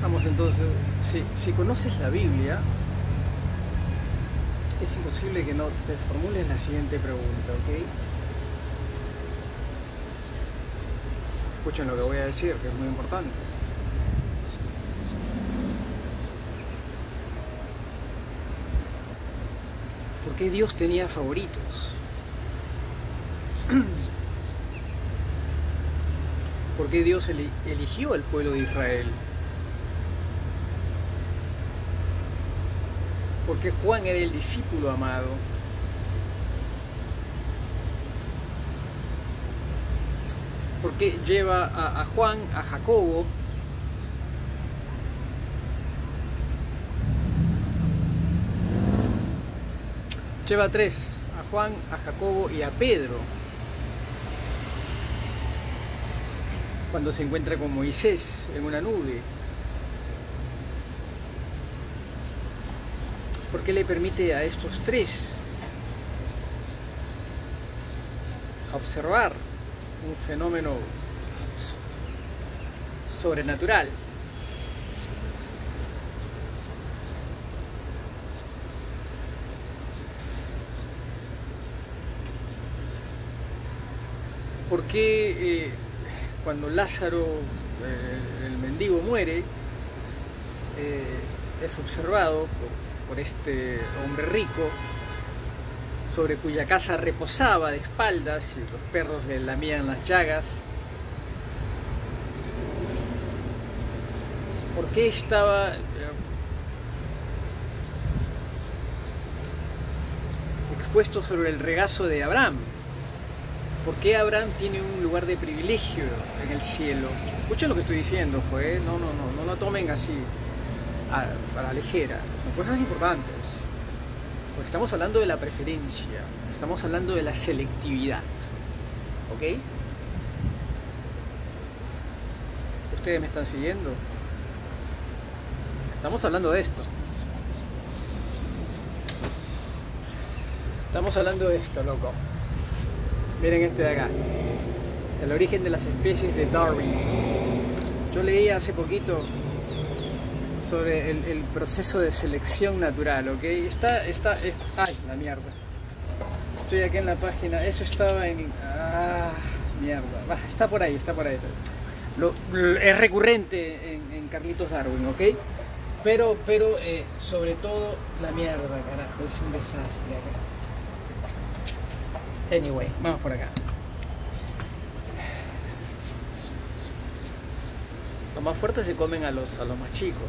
Vamos entonces, si conoces la Biblia, es imposible que no te formules la siguiente pregunta, ¿ok? Escuchen lo que voy a decir, que es muy importante. ¿Por qué Dios tenía favoritos? ¿Por qué Dios eligió al pueblo de Israel? ¿Por qué Juan era el discípulo amado? ¿Por qué lleva a Juan, a Jacobo? Lleva a tres, a Juan, a Jacobo y a Pedro, cuando se encuentra con Moisés en una nube. ¿Por qué le permite a estos tres observar un fenómeno sobrenatural? ¿Por qué cuando Lázaro, el mendigo, muere, es observado por este hombre rico, sobre cuya casa reposaba de espaldas y los perros le lamían las llagas? ¿Por qué estaba expuesto sobre el regazo de Abraham? ¿Por qué Abraham tiene un lugar de privilegio en el cielo? Escuchen lo que estoy diciendo, pues. No lo tomen así a la ligera. Son cosas importantes. Porque estamos hablando de la preferencia, estamos hablando de la selectividad. ¿Ok? ¿Ustedes me están siguiendo? Estamos hablando de esto. Estamos hablando de esto, loco. Miren este de acá. El origen de las especies de Darwin. Yo leí hace poquito sobre el proceso de selección natural, ¿ok? Ay, la mierda. Estoy aquí en la página. Eso estaba en... mierda. Está por ahí, está por ahí. Es recurrente en Carlitos Darwin, ¿ok? Pero sobre todo la mierda, carajo. Es un desastre acá. Anyway, vamos por acá. Los más fuertes se comen a los más chicos.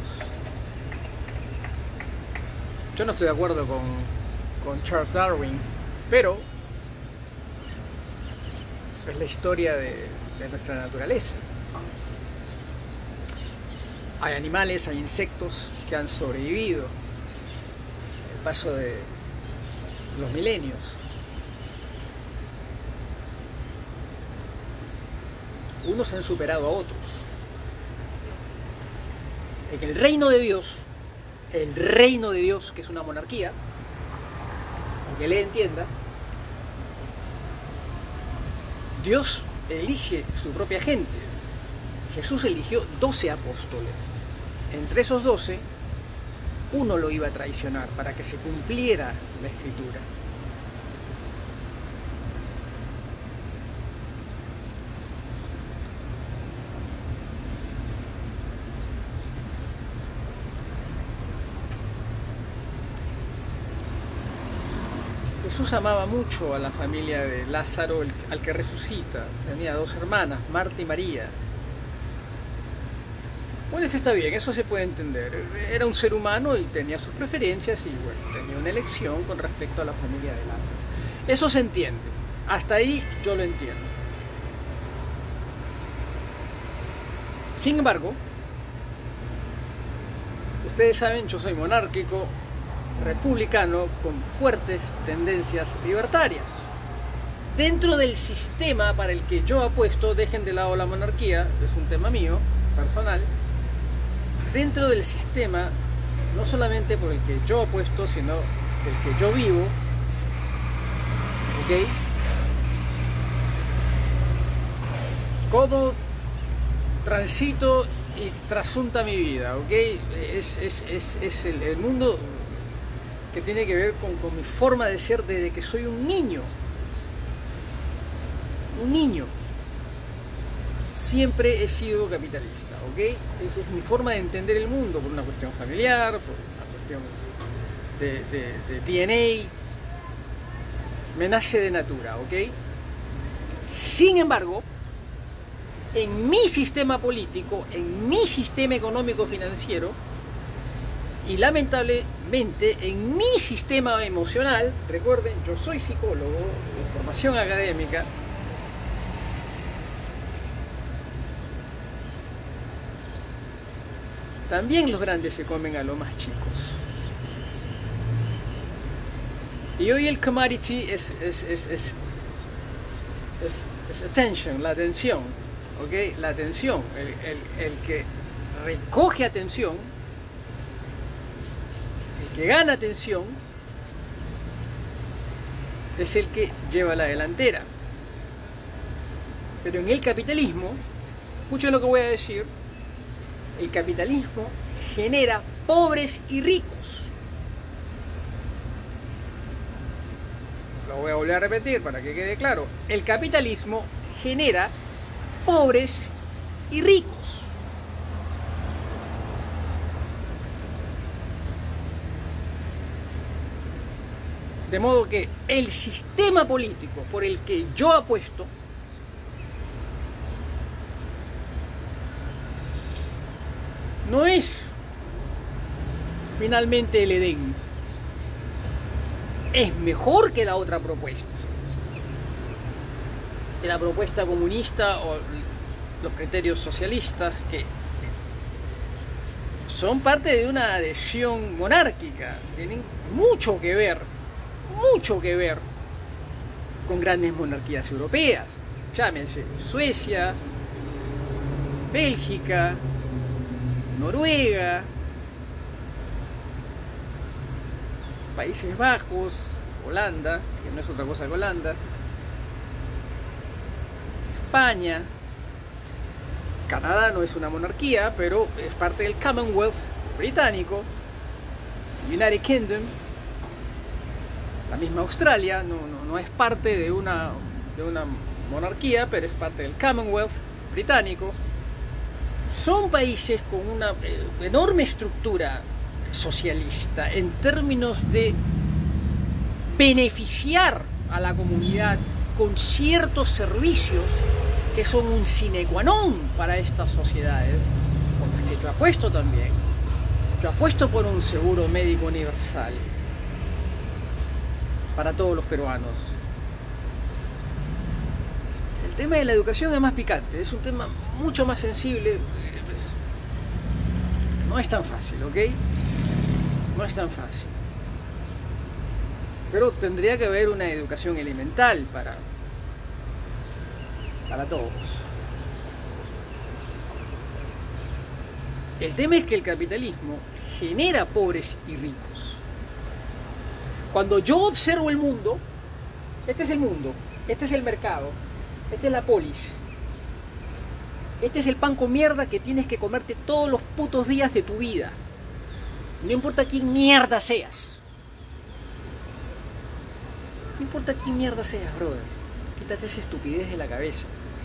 Yo no estoy de acuerdo con Charles Darwin, pero es la historia de nuestra naturaleza. Hay animales, hay insectos que han sobrevivido el paso de los milenios. Unos han superado a otros. En el reino de Dios, que es una monarquía, aunque le entienda, Dios elige su propia gente. Jesús eligió 12 apóstoles. Entre esos 12, uno lo iba a traicionar para que se cumpliera la Escritura. Jesús amaba mucho a la familia de Lázaro, al que resucita. Tenía dos hermanas, Marta y María. Bueno, eso está bien, eso se puede entender. Era un ser humano y tenía sus preferencias y bueno, tenía una elección con respecto a la familia de Lázaro. Eso se entiende. Hasta ahí yo lo entiendo. Sin embargo, ustedes saben, yo soy monárquico, republicano, con fuertes tendencias libertarias. Dentro del sistema para el que yo apuesto, dejen de lado la monarquía, es un tema mío, personal. Dentro del sistema, no solamente por el que yo apuesto, sino el que yo vivo, ¿ok? Cómo transito y trasunta mi vida, ¿ok? Es el mundo que tiene que ver con mi forma de ser desde que soy un niño. Un niño. Siempre he sido capitalista, ¿ok? Esa es mi forma de entender el mundo, por una cuestión familiar, por una cuestión de DNA. Me nace de natura, ¿ok? Sin embargo, en mi sistema político, en mi sistema económico financiero y lamentablemente en mi sistema emocional, recuerden, yo soy psicólogo de formación académica, también los grandes se comen a los más chicos. Y hoy el commodity es attention, la atención, ¿ok? La atención, el que recoge atención, el que gana atención, es el que lleva la delantera. Pero en el capitalismo, escuchen lo que voy a decir, el capitalismo genera pobres y ricos. Lo voy a volver a repetir para que quede claro. El capitalismo genera pobres y ricos. De modo que el sistema político por el que yo apuesto no es finalmente el Edén. Es mejor que la otra propuesta. De la propuesta comunista o los criterios socialistas, que son parte de una adhesión monárquica. Tienen mucho que ver con grandes monarquías europeas. Llámense Suecia, Bélgica, Noruega, Países Bajos, Holanda, que no es otra cosa que Holanda, España, Canadá no es una monarquía, pero es parte del Commonwealth británico, United Kingdom, la misma Australia, no es parte de una monarquía, pero es parte del Commonwealth británico. Son países con una enorme estructura socialista en términos de beneficiar a la comunidad con ciertos servicios que son un sine qua non para estas sociedades, por las que yo apuesto también. Yo apuesto por un seguro médico universal para todos los peruanos. El tema de la educación es más picante, es un tema mucho más sensible. No es tan fácil, ¿ok? No es tan fácil. Pero tendría que haber una educación elemental para todos. El tema es que el capitalismo genera pobres y ricos. Cuando yo observo el mundo, este es el mundo, este es el mercado, esta es la polis, este es el pan con mierda que tienes que comerte todos los putos días de tu vida. No importa quién mierda seas. No importa quién mierda seas, brother. Quítate esa estupidez de la cabeza.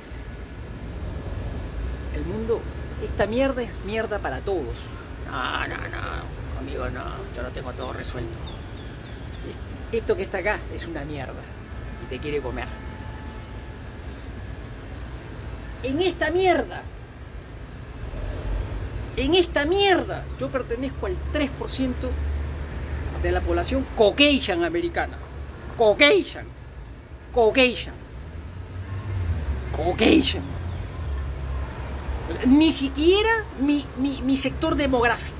El mundo, esta mierda es mierda para todos. No, conmigo no, yo no tengo todo resuelto. Esto que está acá es una mierda y te quiere comer. En esta mierda, yo pertenezco al 3% de la población Caucasian americana. Caucasian. Ni siquiera mi sector demográfico.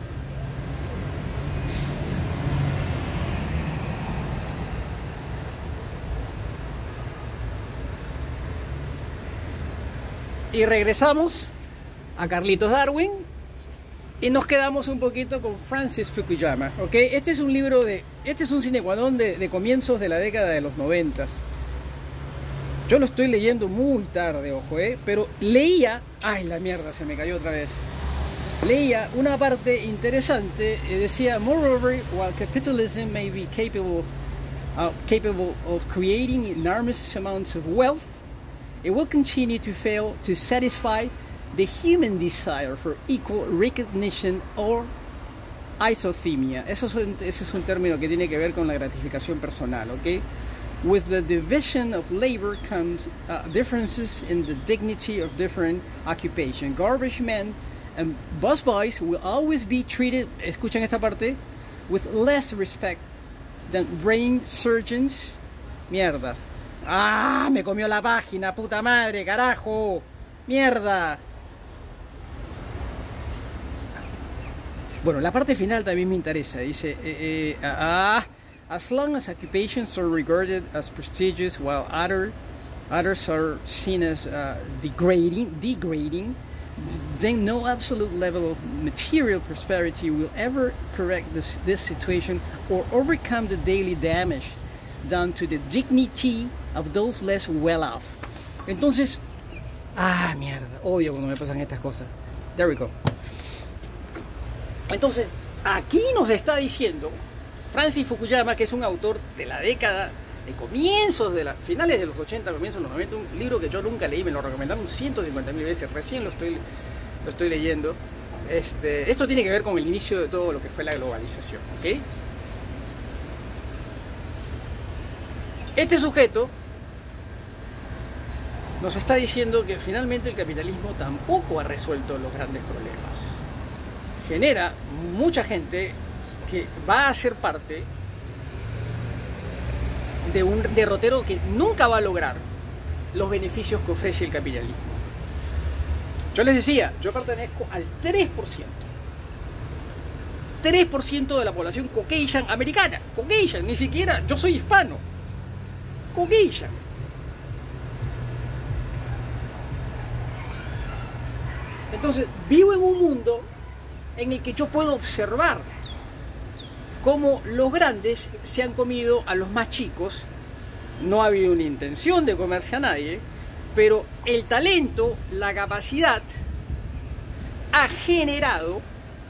Y regresamos a Carlitos Darwin y nos quedamos un poquito con Francis Fukuyama, ¿ok? Este es un libro este es un sine qua non de comienzos de la década de los 90. Yo lo estoy leyendo muy tarde, ojo, pero leía... ¡Ay, la mierda! Se me cayó otra vez. Leía una parte interesante y decía, moreover, while capitalism may be capable of creating enormous amounts of wealth, it will continue to fail to satisfy the human desire for equal recognition or isothemia. Ese es un término que tiene que ver con la gratificación personal, ¿ok? With the division of labor comes differences in the dignity of different occupation. Garbage men and busboys will always be treated, escuchen esta parte, with less respect than brain surgeons. Mierda. ¡Ah! Me comió la página, puta madre, carajo. Mierda. Bueno, la parte final también me interesa. Dice, as long as occupations are regarded as prestigious while others are seen as degrading, then no absolute level of material prosperity will ever correct this situation or overcome the daily damage done to the dignity of those less well off. Entonces, mierda, odio cuando me pasan estas cosas. There we go. Entonces, aquí nos está diciendo Francis Fukuyama, que es un autor de la década de comienzos de finales de los 80, comienzos de los 90, un libro que yo nunca leí, me lo recomendaron 150.000 veces, recién lo estoy leyendo. Esto tiene que ver con el inicio de todo lo que fue la globalización, ¿ok? Este sujeto nos está diciendo que finalmente el capitalismo tampoco ha resuelto los grandes problemas. Genera mucha gente que va a ser parte de un derrotero que nunca va a lograr los beneficios que ofrece el capitalismo. Yo les decía, yo pertenezco al 3%. 3% de la población Caucasian americana. Caucasian, ni siquiera, yo soy hispano. Caucasian. Entonces, vivo en un mundo en el que yo puedo observar cómo los grandes se han comido a los más chicos. No ha habido una intención de comerse a nadie, pero el talento, la capacidad, ha generado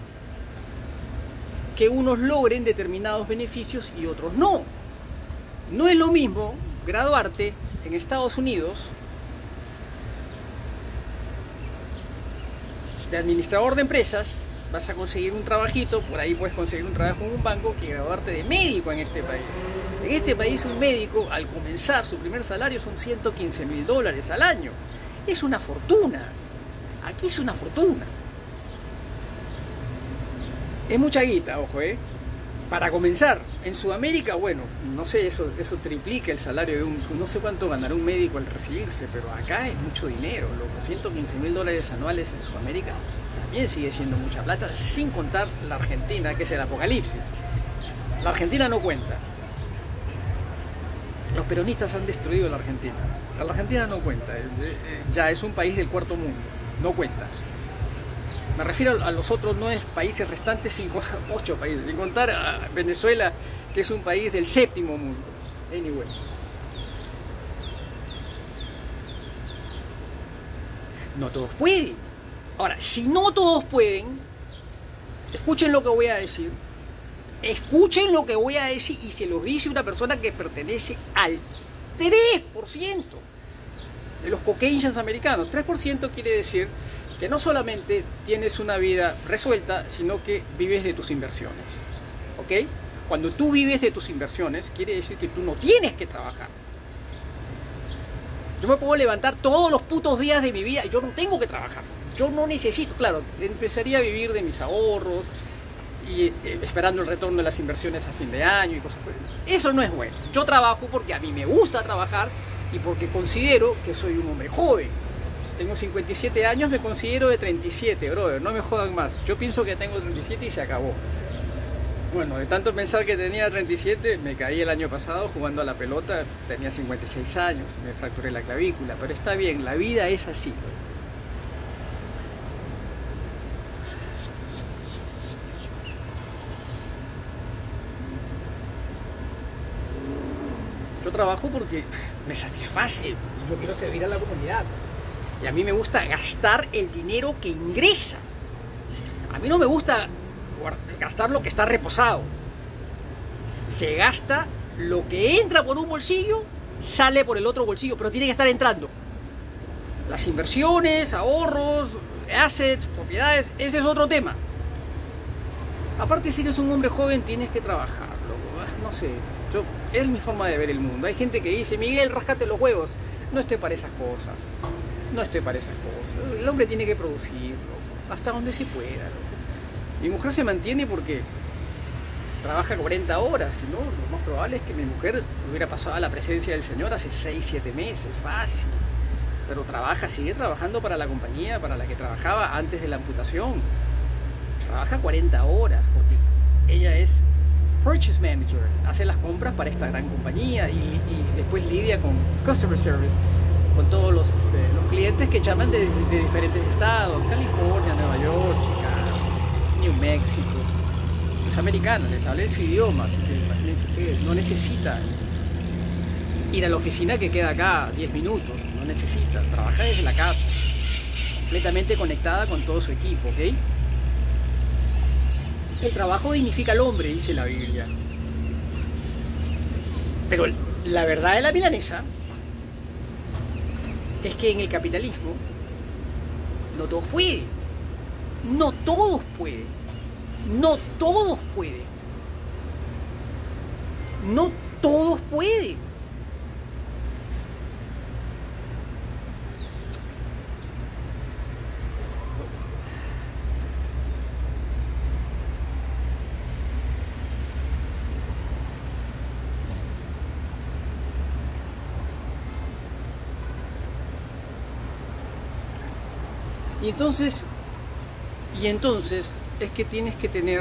que unos logren determinados beneficios y otros no. No es lo mismo graduarte en Estados Unidos de administrador de empresas, vas a conseguir un trabajito, por ahí puedes conseguir un trabajo en un banco, que graduarte de médico en este país. En este país un médico al comenzar su primer salario son $115.000 al año. Es una fortuna. Aquí es una fortuna. Es mucha guita, ojo, Para comenzar, en Sudamérica, bueno, no sé, eso triplica el salario de no sé cuánto ganará un médico al recibirse, pero acá es mucho dinero. Los $115.000 anuales en Sudamérica también sigue siendo mucha plata, sin contar la Argentina, que es el apocalipsis. La Argentina no cuenta. Los peronistas han destruido la Argentina. La Argentina no cuenta. Ya es un país del cuarto mundo. No cuenta. Me refiero a los otros 9 países restantes, 8 países, sin contar a Venezuela, que es un país del séptimo mundo. Anyway. No todos pueden. Ahora, si no todos pueden, escuchen lo que voy a decir. Escuchen lo que voy a decir, y se los dice una persona que pertenece al 3% de los Caucasians americanos. 3% quiere decir que no solamente tienes una vida resuelta, sino que vives de tus inversiones. ¿Ok? Cuando tú vives de tus inversiones, quiere decir que tú no tienes que trabajar. Yo me puedo levantar todos los putos días de mi vida y yo no tengo que trabajar. Yo no necesito, claro, empezaría a vivir de mis ahorros y esperando el retorno de las inversiones a fin de año y cosas por el... Eso no es bueno. Yo trabajo porque a mí me gusta trabajar y porque considero que soy un hombre joven. Tengo 57 años, me considero de 37, brother, no me jodan más. Yo pienso que tengo 37 y se acabó. Bueno, de tanto pensar que tenía 37, me caí el año pasado jugando a la pelota, tenía 56 años, me fracturé la clavícula, pero está bien, la vida es así. Yo trabajo porque me satisface. Yo quiero servir a la comunidad. Y a mí me gusta gastar el dinero que ingresa. A mí no me gusta gastar lo que está reposado. Se gasta lo que entra por un bolsillo, sale por el otro bolsillo, pero tiene que estar entrando. Las inversiones, ahorros, assets, propiedades, ese es otro tema. Aparte, si eres un hombre joven, tienes que trabajar, loco. No sé, es mi forma de ver el mundo. Hay gente que dice, Miguel, ráscate los huevos. No estoy para esas cosas. No estoy para esas cosas. El hombre tiene que producir, loco, hasta donde se pueda, loco. Mi mujer se mantiene porque trabaja 40 horas, ¿no? Lo más probable es que mi mujer hubiera pasado a la presencia del Señor hace 6, 7 meses, fácil. Pero sigue trabajando para la compañía para la que trabajaba antes de la amputación. Trabaja 40 horas porque ella es Purchase Manager, hace las compras para esta gran compañía y después lidia con Customer Service, con todos los clientes que llaman de diferentes estados, California, Nueva York, Chicago, New México. Es americana, les habla su idioma, así que imagínense ustedes, no necesita ir a la oficina que queda acá 10 minutos, no necesita, trabaja desde la casa, completamente conectada con todo su equipo, ¿ok? El trabajo dignifica al hombre, dice la Biblia. Pero la verdad de la milanesa es que en el capitalismo no todos pueden. No todos pueden. No todos pueden. No todos pueden. Y entonces es que tienes que tener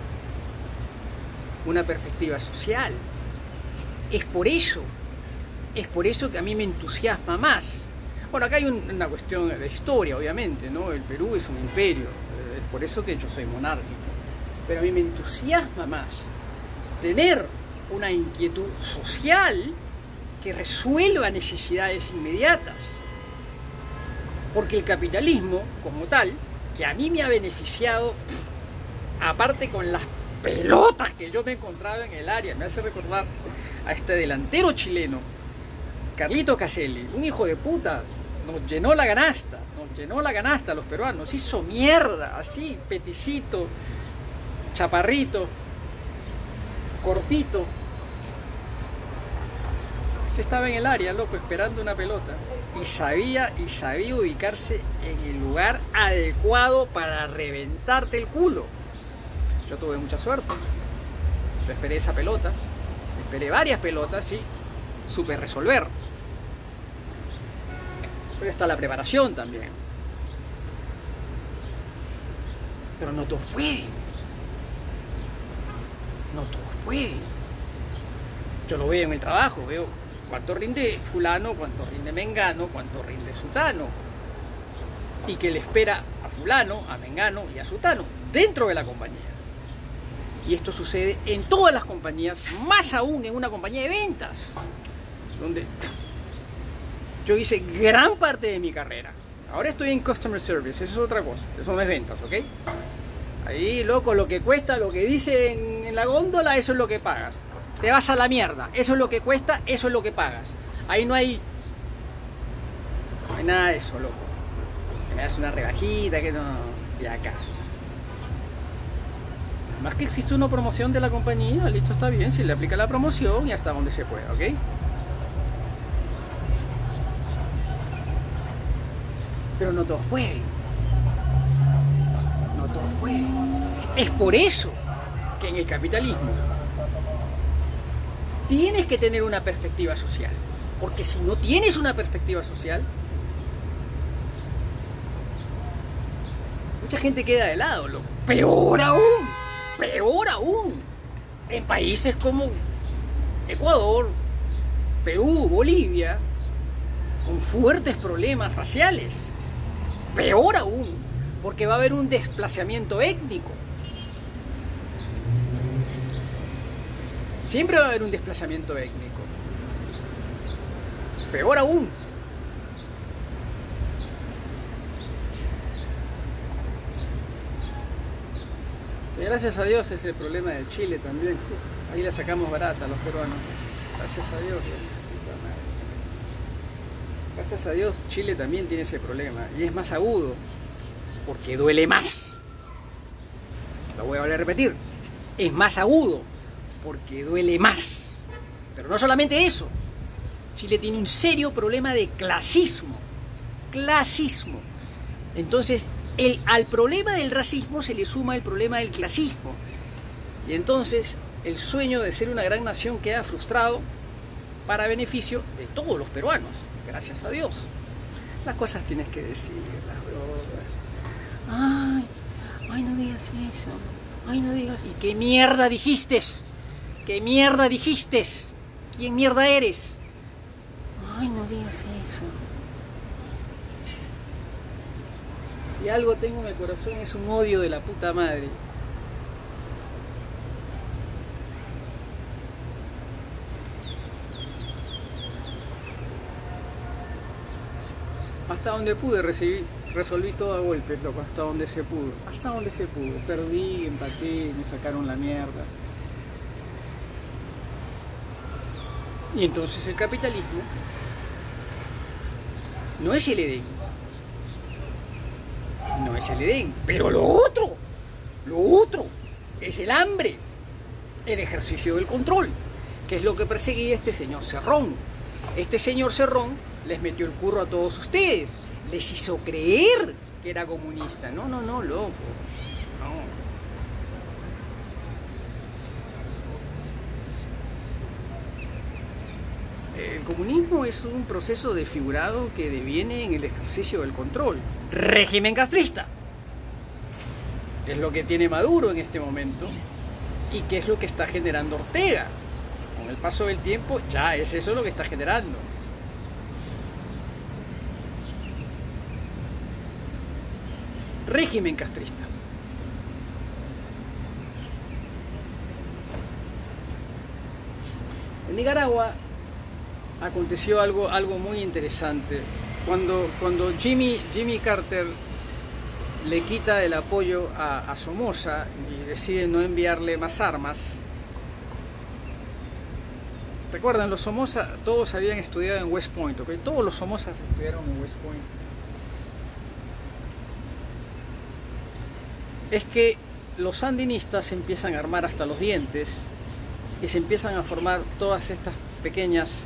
una perspectiva social. Es por eso que a mí me entusiasma más. Bueno, acá hay una cuestión de historia, obviamente, ¿no? El Perú es un imperio, es por eso que yo soy monárquico. Pero a mí me entusiasma más tener una inquietud social que resuelva necesidades inmediatas. Porque el capitalismo, como tal, que a mí me ha beneficiado, aparte con las pelotas que yo me encontraba en el área, me hace recordar a este delantero chileno, Carlito Caselli, un hijo de puta, nos llenó la canasta a los peruanos, hizo mierda, así, peticito, chaparrito, cortito. Se estaba en el área, loco, esperando una pelota. Y sabía ubicarse en el lugar adecuado para reventarte el culo. Yo tuve mucha suerte. Yo esperé esa pelota, esperé varias pelotas y supe resolver. Pero está la preparación también. Pero no todos pueden. No todos pueden. Yo lo veo en el trabajo, veo cuánto rinde fulano, cuánto rinde mengano, cuánto rinde sutano. Y que le espera a fulano, a mengano y a sutano dentro de la compañía. Y esto sucede en todas las compañías, más aún en una compañía de ventas, donde yo hice gran parte de mi carrera. Ahora estoy en Customer Service, eso es otra cosa, eso no es ventas, ¿ok? Ahí, loco, lo que cuesta, lo que dice en la góndola, eso es lo que pagas. Te vas a la mierda, eso es lo que cuesta, eso es lo que pagas. Ahí no hay nada de eso, loco. Que me das una rebajita, que no, y acá. Además que existe una promoción de la compañía, listo, está bien, se le aplica la promoción y hasta donde se pueda, ¿ok? Pero no todos pueden. No todos pueden. Es por eso que en el capitalismo tienes que tener una perspectiva social. Porque si no tienes una perspectiva social, mucha gente queda de lado, loco. Peor aún, en países como Ecuador, Perú, Bolivia, con fuertes problemas raciales. Peor aún, porque va a haber un desplazamiento étnico. Siempre va a haber un desplazamiento étnico. peor aún. Y gracias a Dios es el problema de Chile también. Ahí la sacamos barata a los peruanos. Gracias a Dios. Gracias a Dios Chile también tiene ese problema. Y es más agudo. Porque duele más. Lo voy a volver a repetir. Es más agudo. Porque duele más. Pero no solamente eso. Chile tiene un serio problema de clasismo. Clasismo. Entonces, al problema del racismo se le suma el problema del clasismo. Y entonces el sueño de ser una gran nación queda frustrado para beneficio de todos los peruanos. Gracias a Dios. Las cosas tienes que decirlas, bro. Ay, no digas eso. Ay, no digas. ¿Y qué mierda dijiste? ¿Qué mierda dijiste? ¿Quién mierda eres? Ay, no digas eso. Si algo tengo en el corazón es un odio de la puta madre. Hasta donde pude resolví todo a golpes, loco, hasta donde se pudo. Hasta donde se pudo. Perdí, empaté, me sacaron la mierda. Y entonces el capitalismo no es el Edén. No es el Edén, pero lo otro es el hambre, el ejercicio del control, que es lo que perseguía este señor Cerrón. Este señor Cerrón les metió el curro a todos ustedes, les hizo creer que era comunista. No, loco, no. El comunismo es un proceso desfigurado que deviene en el ejercicio del control. Régimen castrista, que es lo que tiene Maduro en este momento y que es lo que está generando Ortega. Con el paso del tiempo ya es eso lo que está generando. Régimen castrista. En Nicaragua aconteció algo muy interesante. Cuando Jimmy Carter le quita el apoyo a Somoza y decide no enviarle más armas. Recuerdan, los Somoza todos habían estudiado en West Point, ¿ok? Todos los Somozas estudiaron en West Point. Es que los sandinistas se empiezan a armar hasta los dientes y se empiezan a formar todas estas pequeñas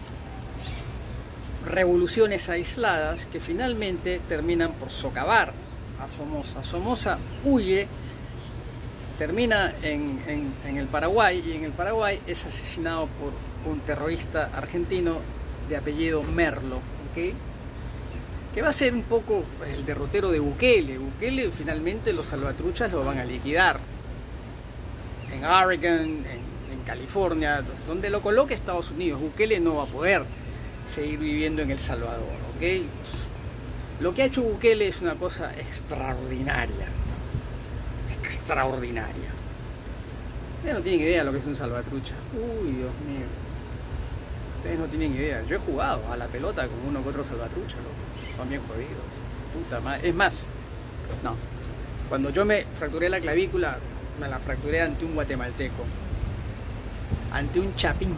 revoluciones aisladas que finalmente terminan por socavar a Somoza. Somoza huye, termina en el Paraguay, y en el Paraguay es asesinado por un terrorista argentino de apellido Merlo, ¿okay? Que va a ser un poco el derrotero de Bukele. Bukele finalmente los salvatruchas lo van a liquidar en Oregon, en California, donde lo coloque Estados Unidos. Bukele no va a poder seguir viviendo en El Salvador, ¿ok? Lo que ha hecho Bukele es una cosa extraordinaria. Extraordinaria. Ustedes no tienen idea de lo que es un salvatrucha. Uy, Dios mío. Ustedes no tienen idea. Yo he jugado a la pelota con uno que otro salvatrucha, loco. Son bien jodidos. Puta madre. Es más, no. Cuando yo me fracturé la clavícula, me la fracturé ante un guatemalteco. Ante un chapín.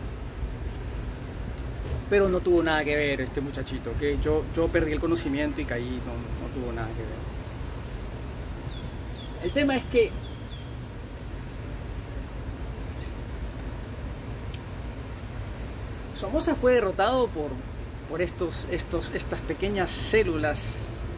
Pero no tuvo nada que ver este muchachito, que yo perdí el conocimiento y caí, no tuvo nada que ver. El tema es que Somoza fue derrotado por estas pequeñas células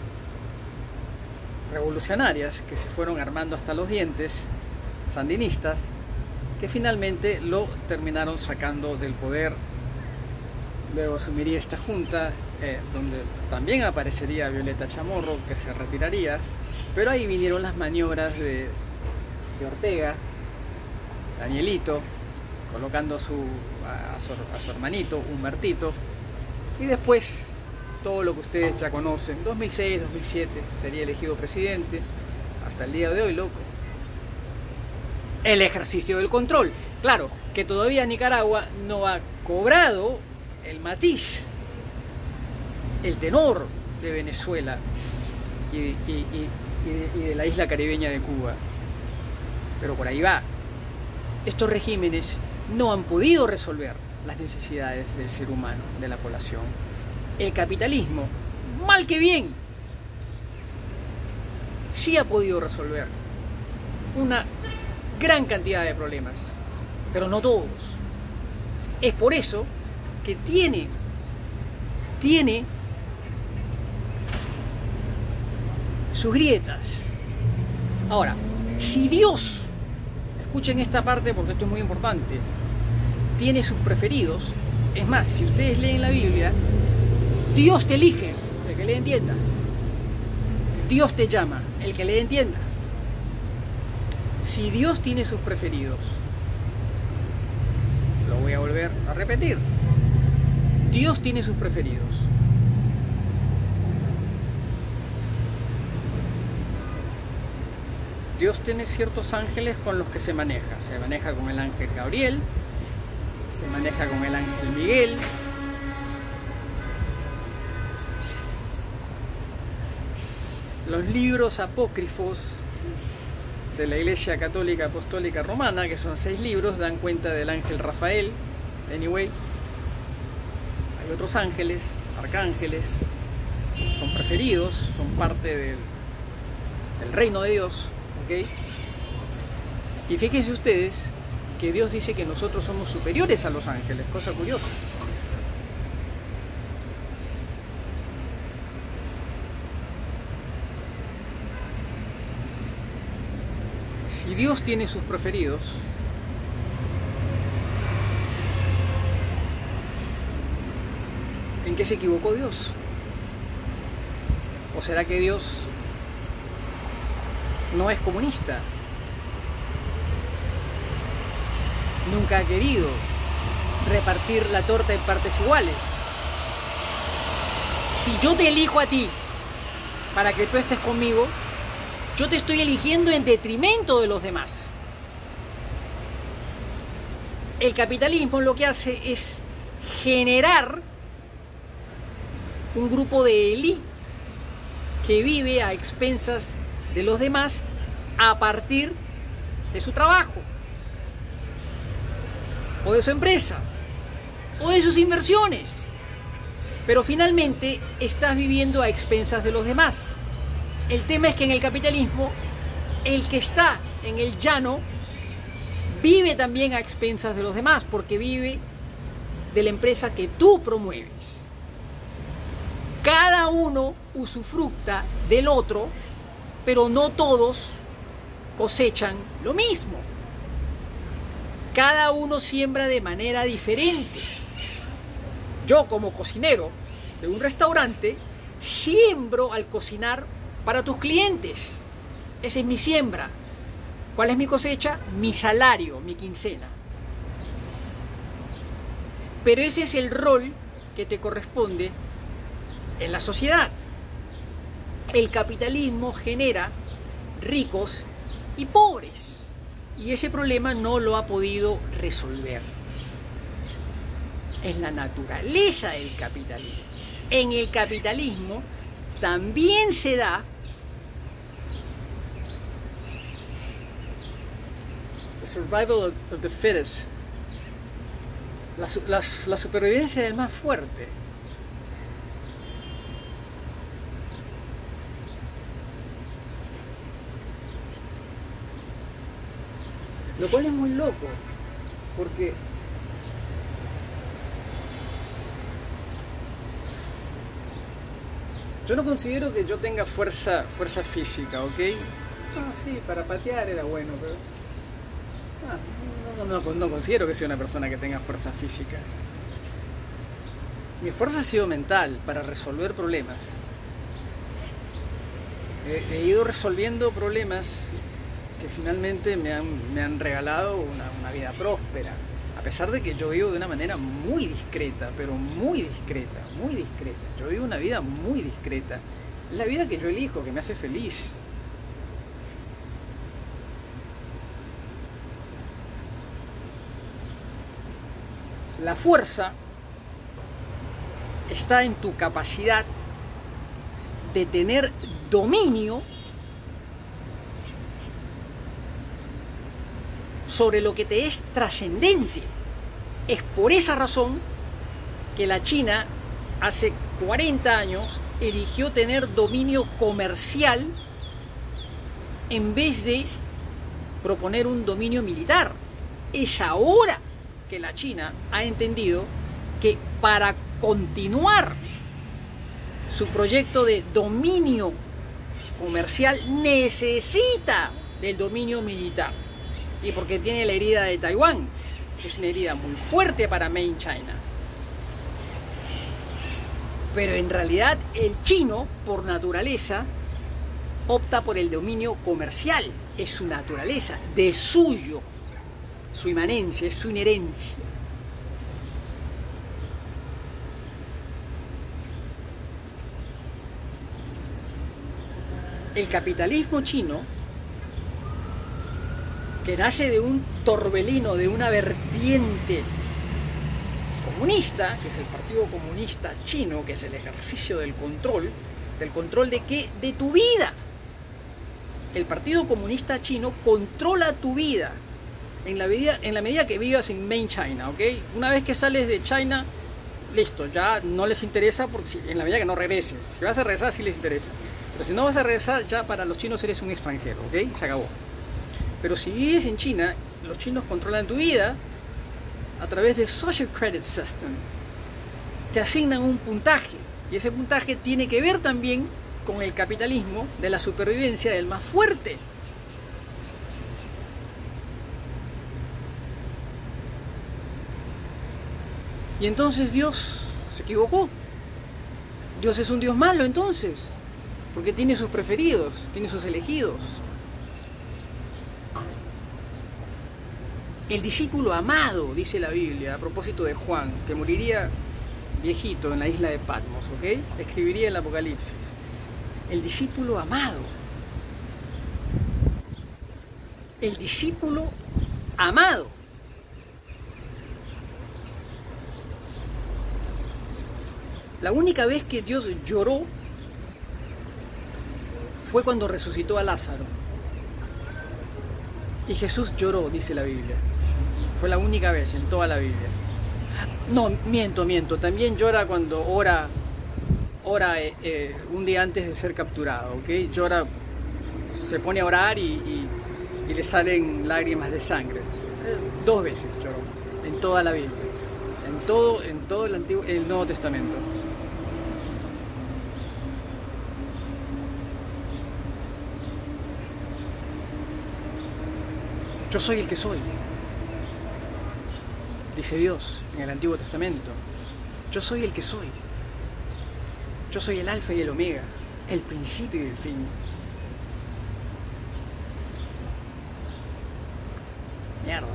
revolucionarias que se fueron armando hasta los dientes, sandinistas, que finalmente lo terminaron sacando del poder. Luego asumiría esta junta, donde también aparecería Violeta Chamorro, que se retiraría, pero ahí vinieron las maniobras de Ortega, Danielito, colocando a su hermanito, Humbertito, y después todo lo que ustedes ya conocen. 2006, 2007 sería elegido presidente, hasta el día de hoy, loco. El ejercicio del control. Claro, que todavía Nicaragua no ha cobrado el matiz, el tenor de Venezuela y de la isla caribeña de Cuba. Pero por ahí va. Estos regímenes no han podido resolver las necesidades del ser humano, de la población. El capitalismo, mal que bien, sí ha podido resolver una gran cantidad de problemas, pero no todos. Es por eso que tiene sus grietas. Ahora, si Dios, escuchen esta parte porque esto es muy importante, tiene sus preferidos, es más, si ustedes leen la Biblia, Dios te elige, el que le entienda. Dios te llama, el que le entienda. Si Dios tiene sus preferidos, lo voy a volver a repetir, Dios tiene sus preferidos. Dios tiene ciertos ángeles con los que se maneja. Se maneja con el ángel Gabriel, se maneja con el ángel Miguel. Los libros apócrifos de la Iglesia Católica Apostólica Romana, que son 6 libros, dan cuenta del ángel Rafael. Anyway, hay otros ángeles, arcángeles, son preferidos, son parte del reino de Dios, ¿ok? Y fíjense ustedes que Dios dice que nosotros somos superiores a los ángeles, cosa curiosa. Si Dios tiene sus preferidos, ¿en qué se equivocó Dios? ¿O será que Dios no es comunista? Nunca ha querido repartir la torta en partes iguales. Si yo te elijo a ti para que tú estés conmigo, yo te estoy eligiendo en detrimento de los demás. El capitalismo lo que hace es generar un grupo de élite que vive a expensas de los demás a partir de su trabajo, o de su empresa, o de sus inversiones. Pero finalmente estás viviendo a expensas de los demás. El tema es que en el capitalismo, el que está en el llano vive también a expensas de los demás, porque vive de la empresa que tú promueves. Cada uno usufructa del otro, pero no todos cosechan lo mismo. Cada uno siembra de manera diferente. Yo, como cocinero de un restaurante, siembro al cocinar para tus clientes. Esa es mi siembra. ¿Cuál es mi cosecha? Mi salario, mi quincena. Pero ese es el rol que te corresponde en la sociedad. El capitalismo genera ricos y pobres, y ese problema no lo ha podido resolver. Es la naturaleza del capitalismo. En el capitalismo también se da the survival of the fittest, la supervivencia del más fuerte. Lo cual es muy loco, porque yo no considero que yo tenga fuerza física, ¿ok? Ah, sí, para patear era bueno, pero no considero que sea una persona que tenga fuerza física. Mi fuerza ha sido mental, para resolver problemas. He ido resolviendo problemas que finalmente me han regalado una vida próspera, a pesar de que yo vivo de una manera muy discreta, pero muy discreta, muy discreta. Yo vivo una vida muy discreta, es la vida que yo elijo, que me hace feliz. La fuerza está en tu capacidad de tener dominio sobre lo que te es trascendente. Es por esa razón que la China hace 40 años eligió tener dominio comercial en vez de proponer un dominio militar. Es ahora que la China ha entendido que para continuar su proyecto de dominio comercial necesita del dominio militar. Y porque tiene la herida de Taiwán, que es una herida muy fuerte para Main China. Pero en realidad el chino, por naturaleza, opta por el dominio comercial. Es su naturaleza, de suyo, su inmanencia, es su inherencia. El capitalismo chino, que nace de un torbellino, de una vertiente comunista, que es el Partido Comunista Chino, que es el ejercicio del control de qué, de tu vida. El Partido Comunista Chino controla tu vida en la medida que vivas en Main China, ¿ok? Una vez que sales de China, listo, ya no les interesa, porque en la medida que no regreses. Si vas a regresar, sí les interesa. Pero si no vas a regresar, ya para los chinos eres un extranjero, ¿ok? Se acabó. Pero si vives en China, los chinos controlan tu vida a través del Social Credit System. Te asignan un puntaje, y ese puntaje tiene que ver también con el capitalismo de la supervivencia del más fuerte. Y entonces Dios se equivocó. Dios es un Dios malo entonces, porque tiene sus preferidos, tiene sus elegidos. El discípulo amado, dice la Biblia, a propósito de Juan, que moriría viejito en la isla de Patmos, ¿ok? Escribiría el Apocalipsis. El discípulo amado. El discípulo amado. La única vez que Dios lloró fue cuando resucitó a Lázaro. Y Jesús lloró, dice la Biblia. Fue la única vez en toda la Biblia. No, miento. También llora cuando ora un día antes de ser capturado, ¿ok? Llora, se pone a orar y le salen lágrimas de sangre. 2 veces lloró en toda la Biblia, en todo el Nuevo Testamento. Yo soy el que soy, dice Dios en el Antiguo Testamento. Yo soy el que soy. Yo soy el alfa y el omega, el principio y el fin. Mierda.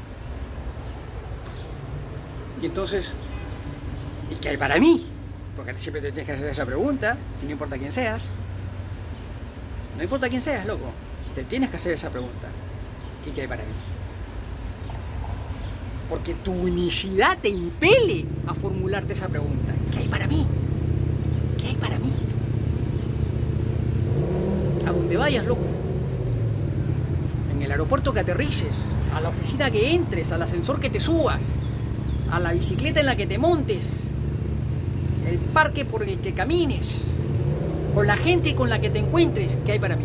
Y entonces, ¿y qué hay para mí? Porque siempre te tienes que hacer esa pregunta, y no importa quién seas. No importa quién seas, loco. Te tienes que hacer esa pregunta. ¿Y qué hay para mí? Porque tu unicidad te impele a formularte esa pregunta. ¿Qué hay para mí? ¿Qué hay para mí? A donde vayas, loco. En el aeropuerto que aterrices, a la oficina que entres, al ascensor que te subas, a la bicicleta en la que te montes, el parque por el que camines, con la gente con la que te encuentres, ¿qué hay para mí?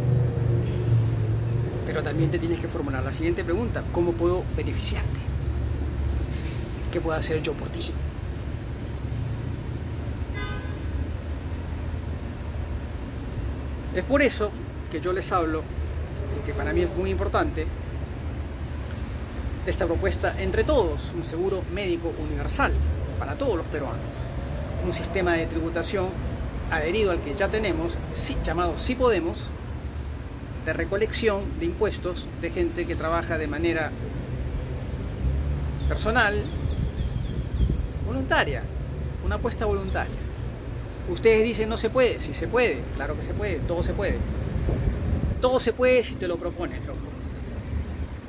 Pero también te tienes que formular la siguiente pregunta: ¿cómo puedo beneficiarte? ¿Qué puedo hacer yo por ti? Es por eso que yo les hablo, y que para mí es muy importante, de esta propuesta entre todos: un seguro médico universal para todos los peruanos, un sistema de tributación adherido al que ya tenemos, llamado Sí Podemos, de recolección de impuestos de gente que trabaja de manera personal, voluntaria, una apuesta voluntaria. Ustedes dicen no se puede, sí se puede, claro que se puede, todo se puede. Todo se puede si te lo propones, loco.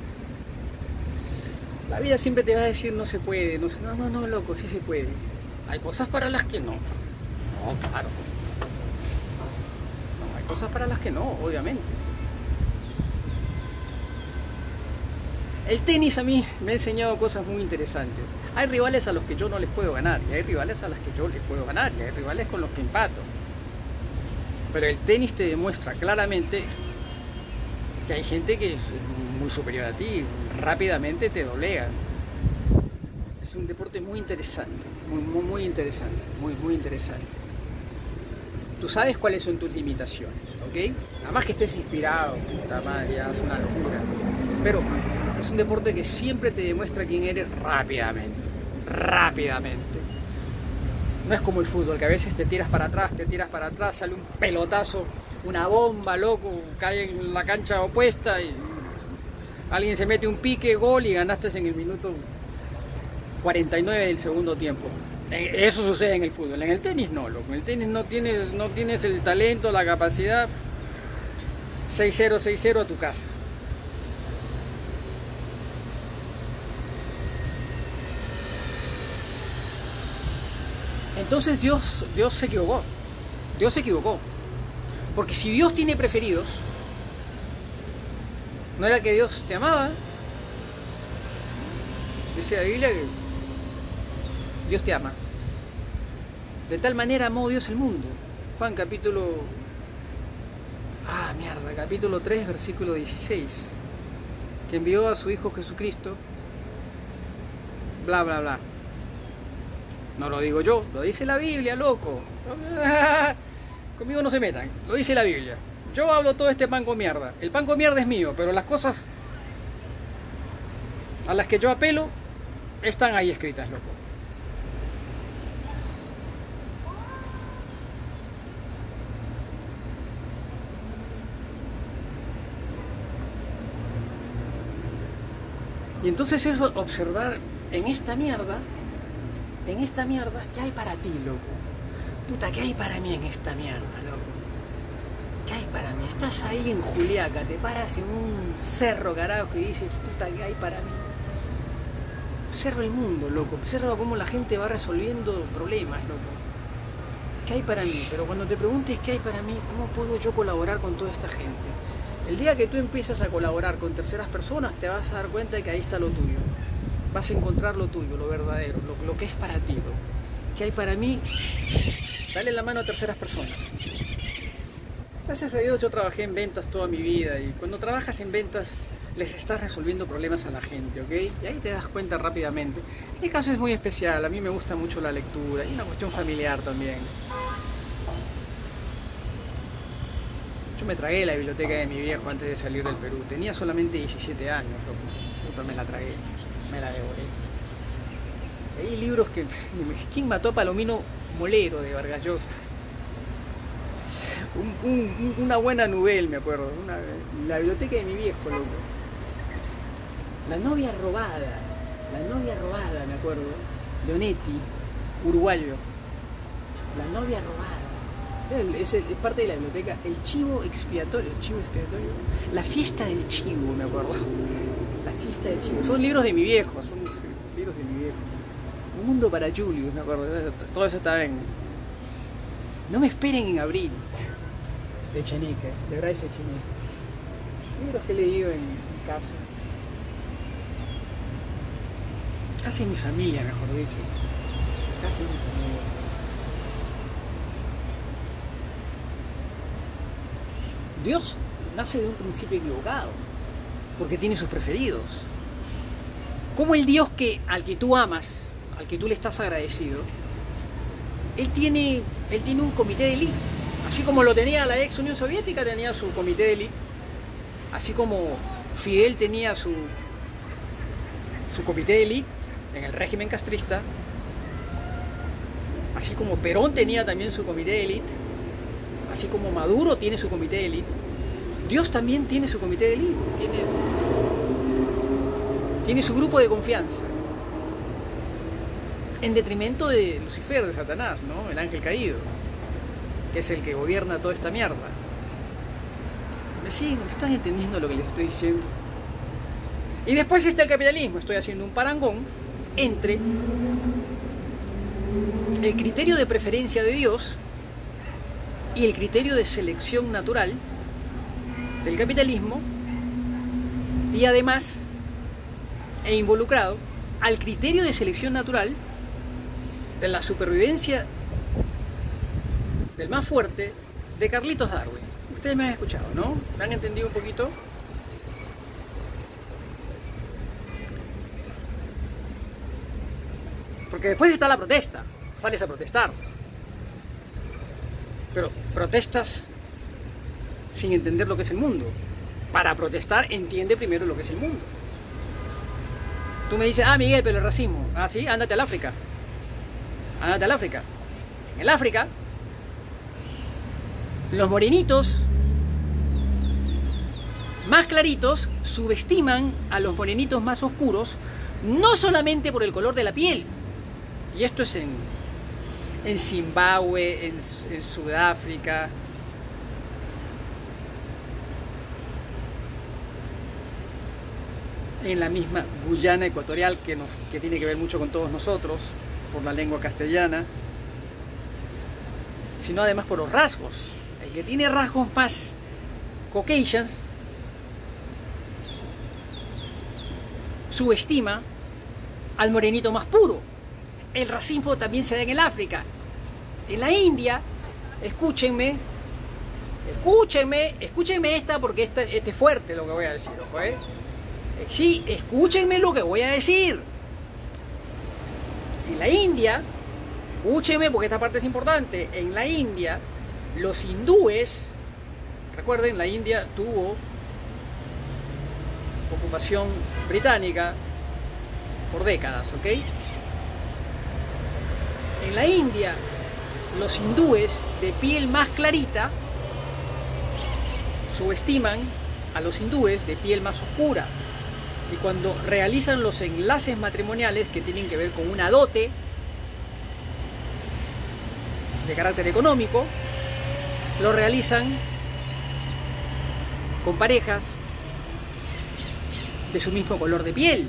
La vida siempre te va a decir no se puede, no, loco, sí se puede. Hay cosas para las que no. No, claro. No, hay cosas para las que no, obviamente. El tenis a mí me ha enseñado cosas muy interesantes. Hay rivales a los que yo no les puedo ganar, y hay rivales a las que yo les puedo ganar, y hay rivales con los que empato. Pero el tenis te demuestra claramente que hay gente que es muy superior a ti, rápidamente te doblegan. Es un deporte muy interesante, muy interesante, muy interesante. Tú sabes cuáles son tus limitaciones, ¿ok? Nada más que estés inspirado, puta madre, ya es una locura. Pero es un deporte que siempre te demuestra quién eres rápidamente. No es como el fútbol, que a veces te tiras para atrás, sale un pelotazo, una bomba, loco, cae en la cancha opuesta y alguien se mete un pique, gol y ganaste en el minuto 49 del segundo tiempo. Eso sucede en el fútbol. En el tenis no, loco. En el tenis no tienes el talento, la capacidad. 6-0, 6-0 a tu casa. Entonces Dios se equivocó. Dios se equivocó. Porque si Dios tiene preferidos, ¿no era que Dios te amaba? Dice la Biblia que Dios te ama. De tal manera amó Dios el mundo. Juan capítulo 3, versículo 16. Que envió a su Hijo Jesucristo. Bla, bla, bla. No lo digo yo, lo dice la Biblia, loco. Conmigo no se metan, lo dice la Biblia. Yo hablo todo este pan con mierda. El pan con mierda es mío, pero las cosas a las que yo apelo están ahí escritas, loco. Y entonces es observar en esta mierda, ¿qué hay para ti, loco? Puta, ¿qué hay para mí en esta mierda, loco? ¿Qué hay para mí? Estás ahí en Juliaca, te paras en un cerro, carajo, y dices, puta, ¿qué hay para mí? Observa el mundo, loco. Observa cómo la gente va resolviendo problemas, loco. ¿Qué hay para mí? Pero cuando te preguntes qué hay para mí, ¿cómo puedo yo colaborar con toda esta gente? El día que tú empiezas a colaborar con terceras personas, te vas a dar cuenta de que ahí está lo tuyo. Vas a encontrar lo tuyo, lo verdadero, lo que es para ti, loco. ¿Qué hay para mí? Dale la mano a terceras personas. Gracias a Dios yo trabajé en ventas toda mi vida, y cuando trabajas en ventas les estás resolviendo problemas a la gente, ¿ok? Y ahí te das cuenta rápidamente. Mi caso es muy especial, a mí me gusta mucho la lectura y una cuestión familiar también. Yo me tragué la biblioteca de mi viejo antes de salir del Perú. Tenía solamente 17 años, loco. Puta, me la tragué, me la devoré. Hay libros que... ¿Quién mató a Palomino Molero de Vargas Llosa? Una buena novela, me acuerdo. La biblioteca de mi viejo, loco. La novia robada, me acuerdo. Leonetti, uruguayo. La novia robada. Es parte de la biblioteca. El chivo expiatorio. La fiesta del chivo, me acuerdo. La fiesta del chivo. Son libros de mi viejo, Un mundo para Julius, me acuerdo. Todo eso está en... No me esperen en abril. De Echenique, de Bryce Echenique. Libros que he leído en casa. Casi en mi familia, mejor dicho. Casi en mi familia. Dios nace de un principio equivocado, porque tiene sus preferidos. Como el Dios al que tú amas, al que tú le estás agradecido, Él tiene un comité de élite. Así como lo tenía la ex Unión Soviética, tenía su comité de élite. Así como Fidel tenía su comité de élite en el régimen castrista. Así como Perón tenía también su comité de élite. Así como Maduro tiene su comité de élite. Dios también tiene su comité de élite. Tiene su grupo de confianza. En detrimento de Lucifer, de Satanás, ¿no? El ángel caído, que es el que gobierna toda esta mierda. ¿Me están entendiendo lo que les estoy diciendo? Y después está el capitalismo. Estoy haciendo un parangón entre el criterio de preferencia de Dios y el criterio de selección natural del capitalismo, y además he involucrado al criterio de selección natural de la supervivencia del más fuerte de Carlitos Darwin. Ustedes me han escuchado, ¿no? ¿Me han entendido un poquito? Porque después está la protesta, sales a protestar, pero protestas sin entender lo que es el mundo. Para protestar, entiende primero lo que es el mundo. Tú me dices, Miguel, pero el racismo. Sí, ándate al África. Ándate al África. En el África, los morenitos más claritos subestiman a los morenitos más oscuros, no solamente por el color de la piel. Y esto es en Zimbabue, en Sudáfrica, en la misma Guyana Ecuatorial, que tiene que ver mucho con todos nosotros, por la lengua castellana, sino además por los rasgos. El que tiene rasgos más caucasians subestima al morenito más puro. El racismo también se da en el África. En la India, escúchenme esta, porque este es fuerte lo que voy a decir, ojo, Sí, escúchenme lo que voy a decir. En la India, escúchenme porque esta parte es importante. En la India, los hindúes, recuerden, la India tuvo ocupación británica por décadas, ¿ok? En la India, los hindúes de piel más clarita subestiman a los hindúes de piel más oscura. Y cuando realizan los enlaces matrimoniales que tienen que ver con una dote de carácter económico, lo realizan con parejas de su mismo color de piel.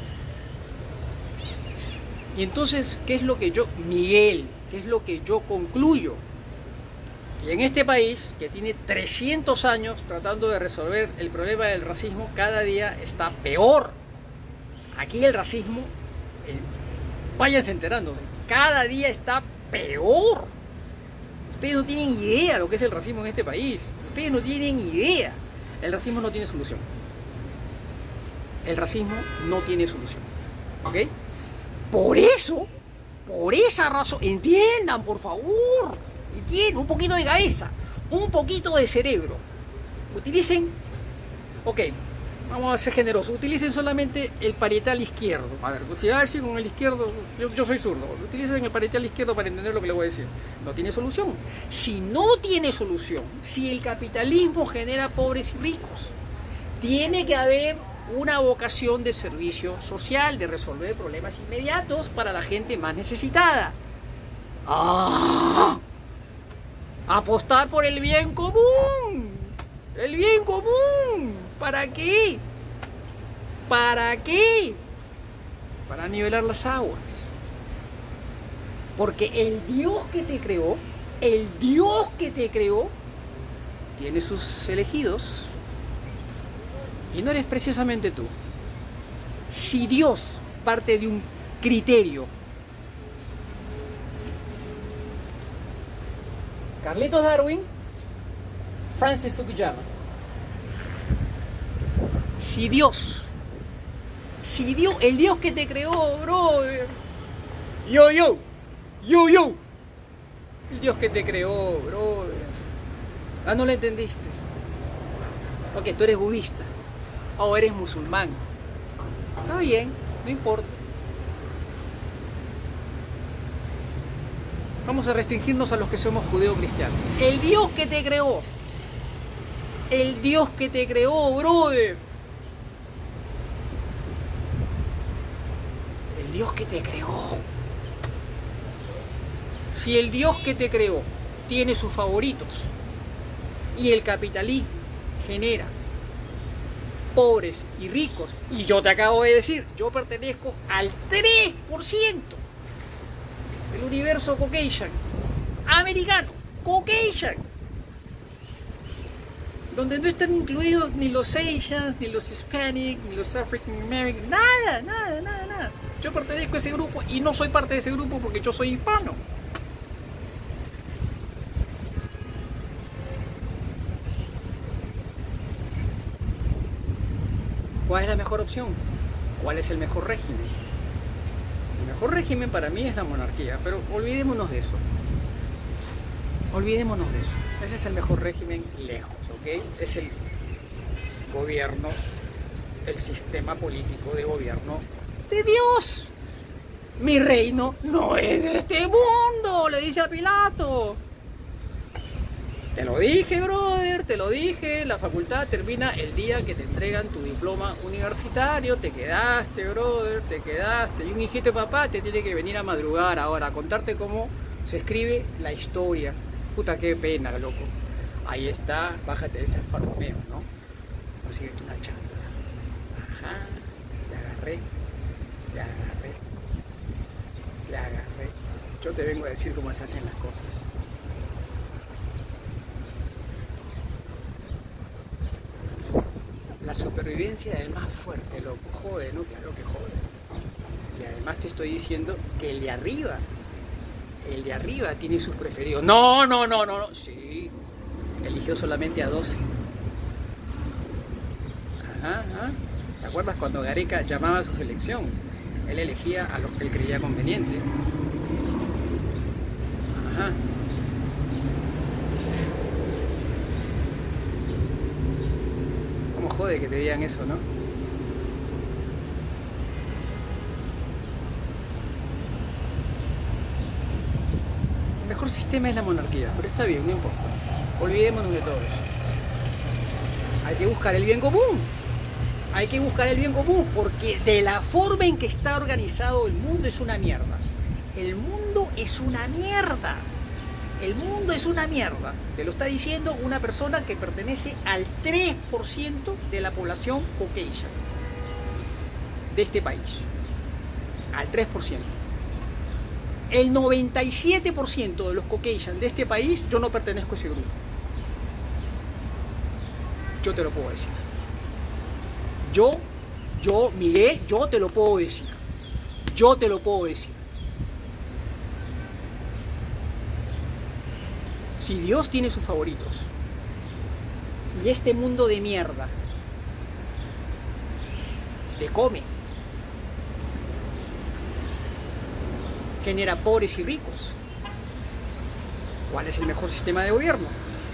Y entonces, ¿qué es lo que yo, Miguel, qué es lo que yo concluyo? Y en este país, que tiene 300 años tratando de resolver el problema del racismo, cada día está peor. Aquí el racismo, váyanse enterándose, cada día está peor. Ustedes no tienen idea lo que es el racismo en este país. Ustedes no tienen idea. El racismo no tiene solución. El racismo no tiene solución. ¿Ok? Por eso, por esa razón, entiendan, por favor. Entiendan, un poquito de cabeza, un poquito de cerebro. Utilicen, ok, vamos a ser generosos, utilicen solamente el parietal izquierdo. A ver si con el izquierdo, yo soy zurdo, utilicen el parietal izquierdo para entender lo que les voy a decir. No tiene solución. Si no tiene solución, si el capitalismo genera pobres y ricos, tiene que haber una vocación de servicio social, de resolver problemas inmediatos para la gente más necesitada. Apostar por el bien común. El bien común. ¿Para qué? ¿Para qué? Para nivelar las aguas. Porque el Dios que te creó, tiene sus elegidos. Y no eres precisamente tú. Si Dios parte de un criterio, Carlitos Darwin, Francis Fukuyama. Si Dios, el Dios que te creó, brother. Yo. El Dios que te creó, brother. No lo entendiste. Ok, tú eres budista. O eres musulmán. Está bien, no importa. Vamos a restringirnos a los que somos judeo-cristianos. El Dios que te creó. El Dios que te creó, brother. El Dios que te creó. Si el Dios que te creó tiene sus favoritos y el capitalismo genera pobres y ricos, y yo te acabo de decir, yo pertenezco al 3%. el universo Caucasian, americano, Caucasian, donde no están incluidos ni los Asians, ni los Hispanic, ni los African American, nada. Yo pertenezco a ese grupo y no soy parte de ese grupo porque yo soy hispano. ¿Cuál es la mejor opción? ¿Cuál es el mejor régimen? El mejor régimen para mí es la monarquía, pero olvidémonos de eso. Olvidémonos de eso. Ese es el mejor régimen lejos, ¿ok? Es el gobierno, el sistema político de gobierno de Dios. Mi reino no es de este mundo, le dice a Pilato. Te lo dije, brother, te lo dije. La facultad termina el día que te entregan tu diploma universitario. Te quedaste, brother, te quedaste. Y un hijito de papá te tiene que venir a madrugar ahora, a contarte cómo se escribe la historia. Puta, qué pena, loco. Ahí está, bájate de ese Alfa Romeo, ¿no? Consíguete una chamba. Ajá, te agarré. Yo te vengo a decir cómo se hacen las cosas. La supervivencia del más fuerte, loco. Jode, ¿no? Claro que jode. Y además te estoy diciendo que el de arriba tiene sus preferidos. No. Sí, eligió solamente a 12. Ajá. ¿Te acuerdas cuando Gareca llamaba a su selección? Él elegía a los que él creía conveniente. Ajá. ¿Cómo jode que te digan eso, no? El mejor sistema es la monarquía, pero está bien, no importa. Olvidémonos de todo eso. Hay que buscar el bien común. Hay que buscar el bien común, porque de la forma en que está organizado el mundo es una mierda. El mundo es una mierda. El mundo es una mierda. Te lo está diciendo una persona que pertenece al 3% de la población caucasiana de este país. Al 3%. El 97% de los caucasians de este país, yo no pertenezco a ese grupo. Yo te lo puedo decir. Miguel, yo te lo puedo decir. Yo te lo puedo decir. Si Dios tiene sus favoritos y este mundo de mierda te come, genera pobres y ricos, ¿cuál es el mejor sistema de gobierno?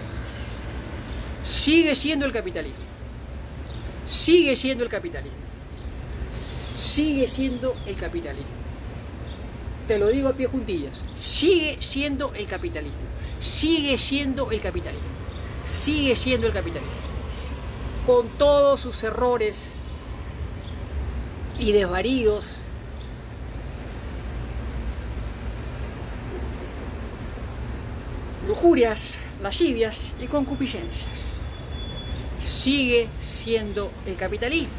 Sigue siendo el capitalismo. Sigue siendo el capitalismo. Sigue siendo el capitalismo. Te lo digo a pie juntillas. Sigue siendo el capitalismo. Sigue siendo el capitalismo. Sigue siendo el capitalismo. Con todos sus errores y desvaríos, lujurias, lascivias y concupiscencias. Sigue siendo el capitalismo.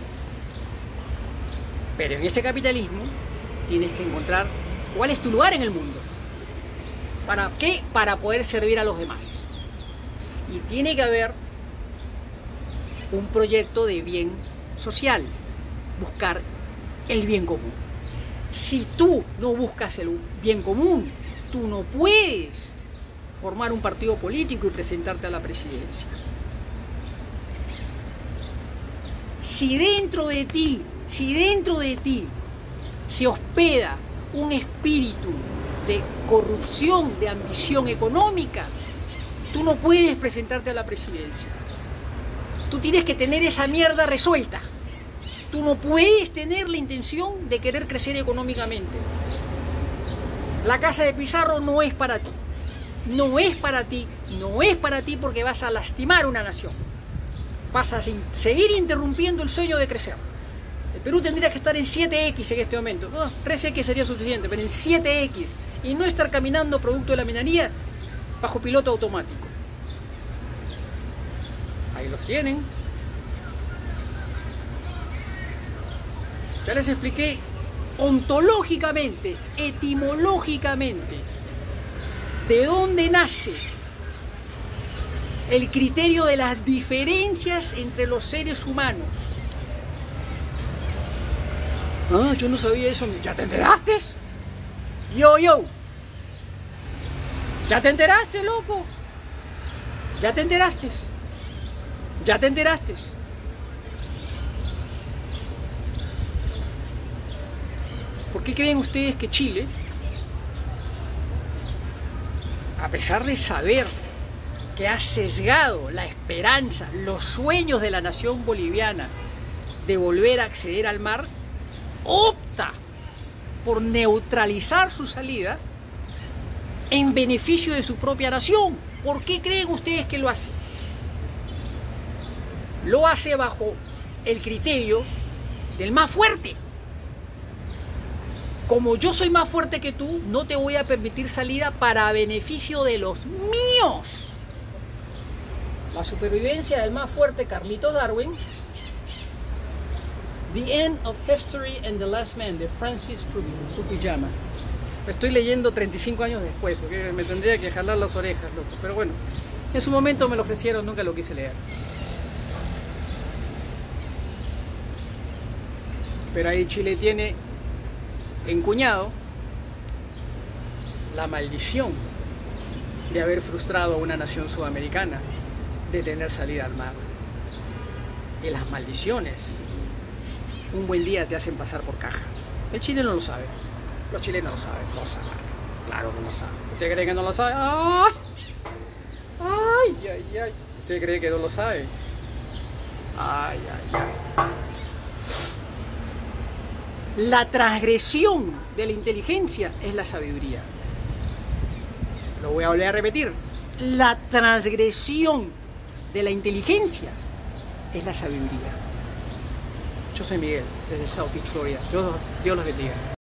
Pero en ese capitalismo tienes que encontrar cuál es tu lugar en el mundo. ¿Para qué? Para poder servir a los demás. Y tiene que haber un proyecto de bien social. Buscar el bien común. Si tú no buscas el bien común, tú no puedes formar un partido político y presentarte a la presidencia. Si dentro de ti se hospeda un espíritu de corrupción, de ambición económica, tú no puedes presentarte a la presidencia. Tú tienes que tener esa mierda resuelta. Tú no puedes tener la intención de querer crecer económicamente. La casa de Pizarro no es para ti. No es para ti. No es para ti porque vas a lastimar una nación. Vas a seguir interrumpiendo el sueño de crecer. El Perú tendría que estar en 7X en este momento. 3X sería suficiente, pero en 7X. Y no estar caminando producto de la minería bajo piloto automático. Ahí los tienen. Ya les expliqué ontológicamente, etimológicamente, ¿de dónde nace el criterio de las diferencias entre los seres humanos? Ah, yo no sabía eso. ¿Ya te enteraste? Yo. ¿Ya te enteraste, loco? ¿Ya te enteraste? ¿Ya te enteraste? ¿Por qué creen ustedes que Chile, a pesar de saber que ha sesgado la esperanza, los sueños de la nación boliviana de volver a acceder al mar, opta por neutralizar su salida en beneficio de su propia nación? ¿Por qué creen ustedes que lo hace? Lo hace bajo el criterio del más fuerte. Como yo soy más fuerte que tú, no te voy a permitir salida para beneficio de los míos. La supervivencia del más fuerte, Carlitos Darwin. The End of History and the Last Man, de Francis Fukuyama. Lo estoy leyendo 35 años después, ¿okay? Me tendría que jalar las orejas, loco. Pero bueno, en su momento me lo ofrecieron, nunca lo quise leer. Pero ahí Chile tiene encuñado la maldición de haber frustrado a una nación sudamericana de tener salida al mar. Y las maldiciones un buen día te hacen pasar por caja. El chileno lo sabe. Los chilenos lo saben. Lo saben. Claro que lo saben. ¿Usted cree que no lo sabe? ¡Ay! ¡Ay! ¿Usted cree que no lo sabe? ¡Ay! La transgresión de la inteligencia es la sabiduría. Lo voy a volver a repetir. La transgresión de la inteligencia es la sabiduría. Yo soy Miguel, desde South Beach, Florida. Dios los bendiga.